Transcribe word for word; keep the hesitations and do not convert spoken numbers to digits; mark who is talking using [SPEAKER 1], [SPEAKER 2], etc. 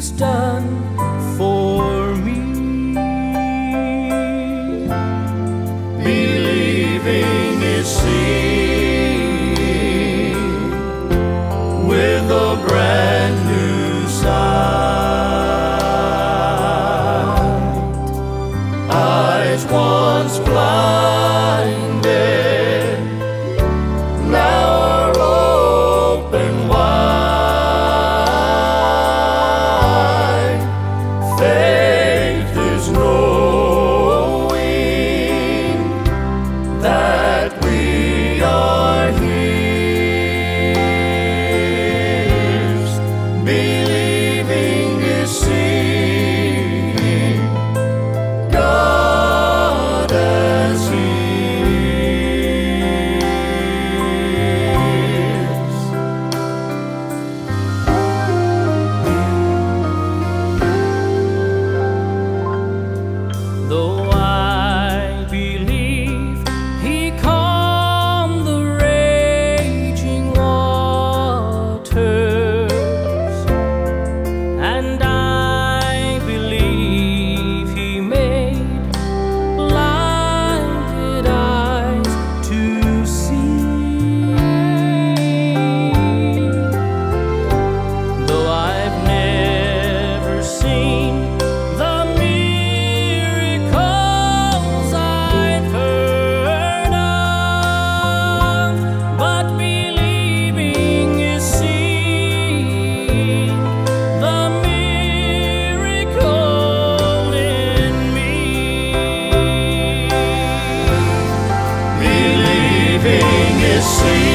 [SPEAKER 1] He's done for me.
[SPEAKER 2] Believing is seeing with a brand new sight. Eyes once blinded now are open wide. Faith is knowing that we are His. Believing is seeing God as He is.
[SPEAKER 1] Though I believe He calmed the raging waters, and I believe He made blinded eyes to see. Though I've never seen the miracles I've heard of, but believing is seeing the miracle in me.
[SPEAKER 2] Believing is seeing